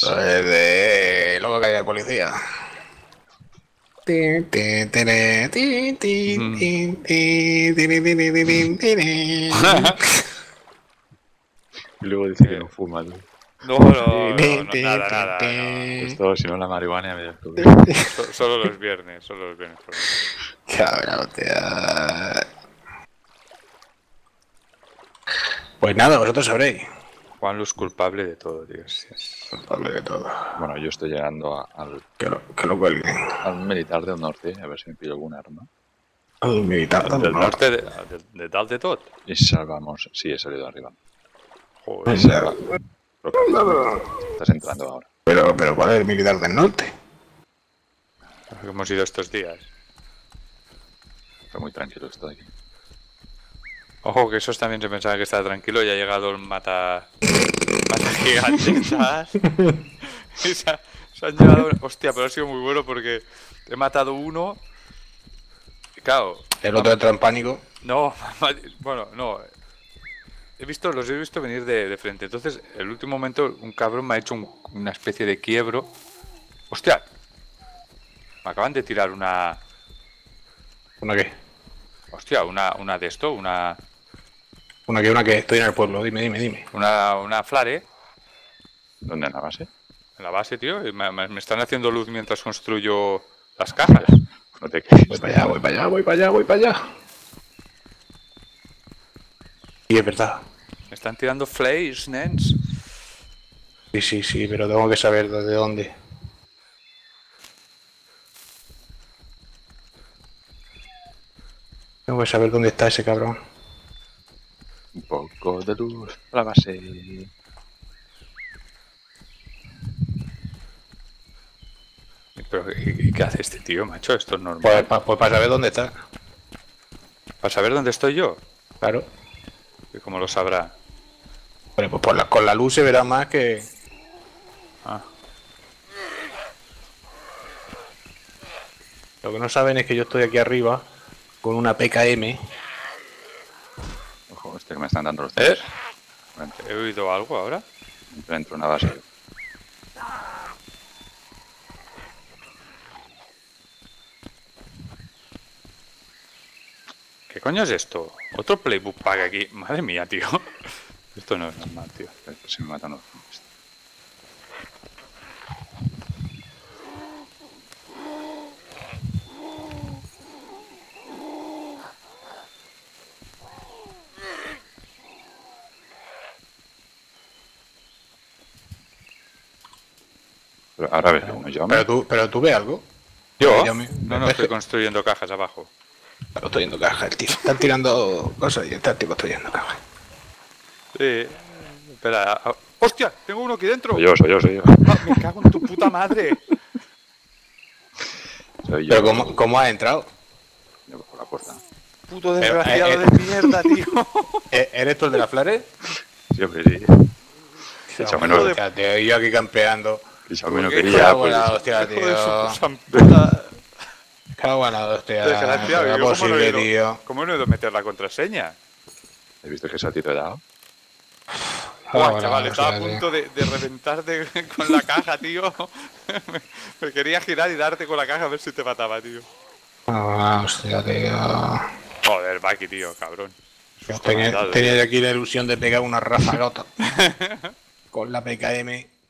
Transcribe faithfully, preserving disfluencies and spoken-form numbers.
Es de loco que haya de policía. Tin, tin, tin, tin, tin, tin, tin, tin, tin, tin, tin. Y luego dice que no fuma, tío. No, no, no, no, nada, nada, no. Esto, si no la marihuana me dejo. So- Solo los viernes, solo los viernes. por favor. Cabrón, hostia. Pues nada, vosotros sabréis. Juan Luz culpable de todo, tío. Culpable de todo. Bueno, yo estoy llegando a- al, Que lo, que lo cuelguen. al militar del norte, a ver si me pillo algún arma. Al militar del Del norte. norte de, de, de dalt de tot. Y salvamos. Sí, he salido arriba. Joder. Salva. Creo que estás entrando ahora. Pero, pero ¿cuál es el militar del norte? Que hemos ido estos días. Está muy tranquilo esto de aquí. Ojo, que esos también se pensaba que estaba tranquilo y ha llegado el mata... mata gigante, ¿sabes? Y se, ha- se han llevado... Hostia, pero ha sido muy bueno porque he matado uno... Y claro... El otro entra en pánico. No, bueno, no. He visto, los he visto venir de, de frente. Entonces, el último momento, un cabrón me ha hecho un- una especie de quiebro. ¡Hostia! Me acaban de tirar una... ¿Una qué? Hostia, una, una de esto, una... ¿Una qué? ¿Una qué? Estoy en el pueblo. Dime, dime, dime. Una, una flare ¿Dónde en la base? en la base, tío. Y me, me- me están haciendo luz mientras construyo las cajas. No te quejes. Voy para allá, voy para allá, voy para allá, voy para allá. Y es verdad. Me están tirando flares, nens. Sí, sí, sí, pero tengo que saber de dónde. Tengo que saber dónde está ese cabrón. Un poco de luz a la base. Pero, ¿y, y qué hace este tío, macho? Esto es Pues, normal. pa- pues para saber dónde está. Para saber dónde estoy yo. Claro. Y como lo sabrá. Bueno, pues por la- con la luz se verá más que... Ah. Lo que no saben es que yo estoy aquí arriba con una P K M. Ojo, este que me están dando los ¿Eh? tiros. Entro, ¿He oído algo ahora? entro dentro de una base. ¿Qué coño es esto? ¿Otro playbook pack aquí? Madre mía, tío. Esto no es normal, tío. Después se me matan los zombies. Pero ahora ves uno yo. Pero tú, pero tú ves algo. ¿Yo? Yo me- No, no, estoy construyendo cajas abajo. Claro, estoy yendo caja, el tío. Están tirando cosas y está el tipo construyendo caja. Sí. Espera. ah, ¡Hostia! Tengo uno aquí dentro. Soy yo, soy yo, soy yo. Ah, me cago en tu puta madre. Soy yo. Pero ¿cómo, cómo has entrado? Yo por la puerta. Puto Pero, desgraciado eh, eh. de mierda, tío. ¿E- ¿Eres tú el de las flores? Sí, hombre, sí. Échame No, no, hostia, tío, yo aquí campeando. échame no ¿Qué quería, Cago en pues. la hostia, Hijo de su tío. puta puta Cago en la hostia. desgraciado. No ¿Y es yo cómo no he posible, ido- tío. ¿Cómo no he ido a meter la contraseña? ¿Has visto que ese tiro he dado? Cago Buah, en la chaval, estaba a hostia, punto de, de reventar de- con la caja, tío. me, me quería girar y darte con la caja a ver si te mataba, tío. tío. Cago en la hostia, tío. Joder, Baki, tío, cabrón. Tenía, Susto me ha dado, tenía yo aquí la ilusión de pegar una rafagota con la P K M.